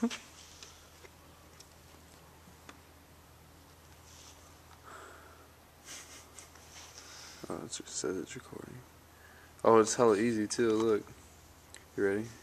Oh, it says it's recording. Oh, it's hella easy too. Look. You ready?